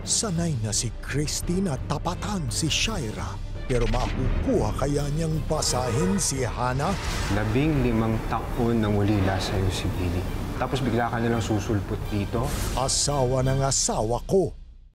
Sanay na si Christy na tapatan si Shaira. Pero makukuha kaya niyang basahin si Hannah? 15 taon nang ulila sa'yo si Billy. Tapos bigla ka nilang susulpot dito? Asawa ng asawa ko.